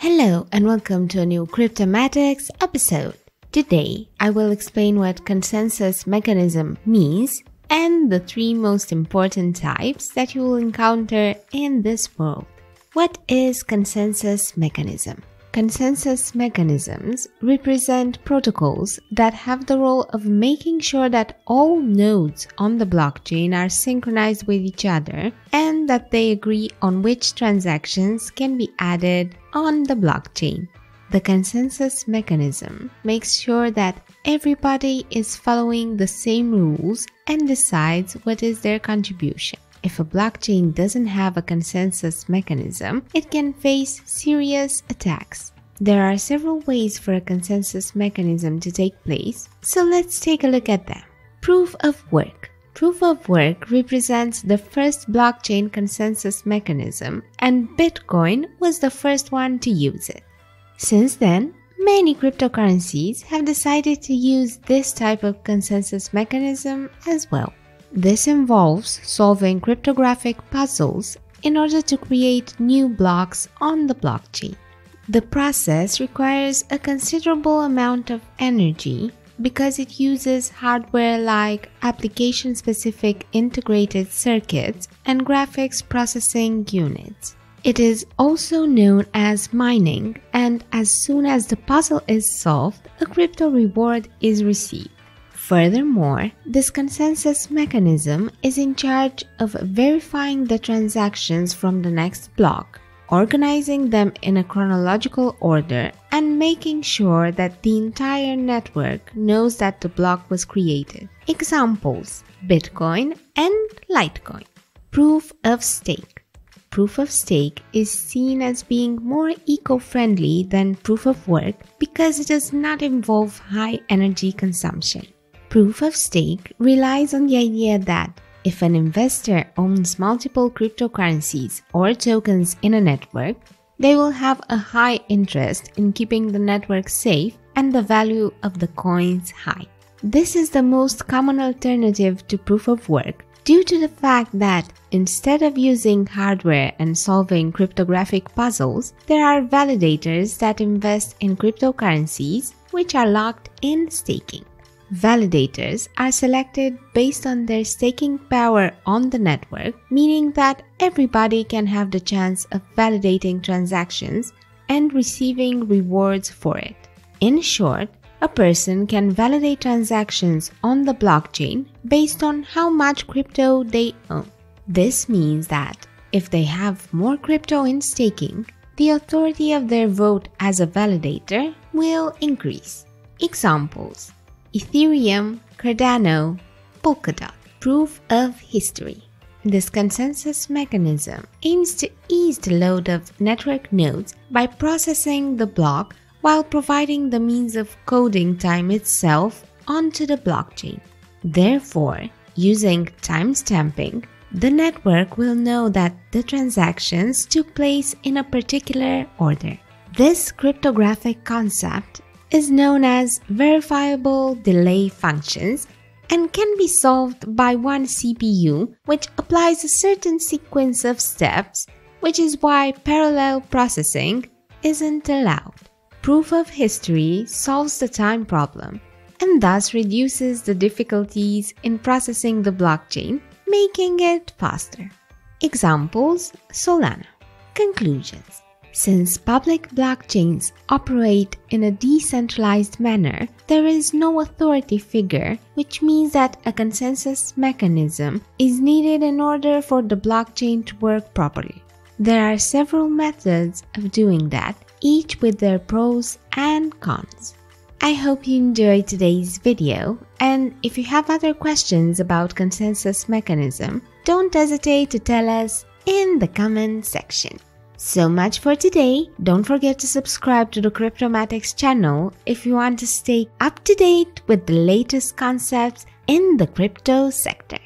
Hello and welcome to a new Cryptomatics episode. Today, I will explain what consensus mechanism means and the three most important types that you will encounter in this world. What is consensus mechanism? Consensus mechanisms represent protocols that have the role of making sure that all nodes on the blockchain are synchronized with each other and that they agree on which transactions can be added on the blockchain. The consensus mechanism makes sure that everybody is following the same rules and decides what is their contribution. If a blockchain doesn't have a consensus mechanism, it can face serious attacks. There are several ways for a consensus mechanism to take place, so let's take a look at them. Proof of work. Proof of work represents the first blockchain consensus mechanism, and Bitcoin was the first one to use it. Since then, many cryptocurrencies have decided to use this type of consensus mechanism as well. This involves solving cryptographic puzzles in order to create new blocks on the blockchain. The process requires a considerable amount of energy because it uses hardware like application-specific integrated circuits and graphics processing units. It is also known as mining, and as soon as the puzzle is solved, a crypto reward is received. Furthermore, this consensus mechanism is in charge of verifying the transactions from the next block, organizing them in a chronological order, and making sure that the entire network knows that the block was created. Examples: Bitcoin and Litecoin. Proof of stake. Proof of stake is seen as being more eco-friendly than proof of work because it does not involve high energy consumption. Proof of stake relies on the idea that if an investor owns multiple cryptocurrencies or tokens in a network, they will have a high interest in keeping the network safe and the value of the coins high. This is the most common alternative to proof of work due to the fact that instead of using hardware and solving cryptographic puzzles, there are validators that invest in cryptocurrencies which are locked in staking. Validators are selected based on their staking power on the network, meaning that everybody can have the chance of validating transactions and receiving rewards for it. In short, a person can validate transactions on the blockchain based on how much crypto they own. This means that if they have more crypto in staking, the authority of their vote as a validator will increase. Examples: Ethereum, Cardano, Polkadot. Proof of history. This consensus mechanism aims to ease the load of network nodes by processing the block while providing the means of coding time itself onto the blockchain. Therefore, using timestamping, the network will know that the transactions took place in a particular order. This cryptographic concept is known as verifiable delay functions and can be solved by one CPU, which applies a certain sequence of steps, which is why parallel processing isn't allowed. Proof of history solves the time problem and thus reduces the difficulties in processing the blockchain, making it faster. Examples: Solana. Conclusions. Since public blockchains operate in a decentralized manner, there is no authority figure, which means that a consensus mechanism is needed in order for the blockchain to work properly. There are several methods of doing that, each with their pros and cons. I hope you enjoyed today's video, and if you have other questions about consensus mechanism, don't hesitate to tell us in the comment section. So much for today. Don't forget to subscribe to the Cryptomatics channel if you want to stay up to date with the latest concepts in the crypto sector.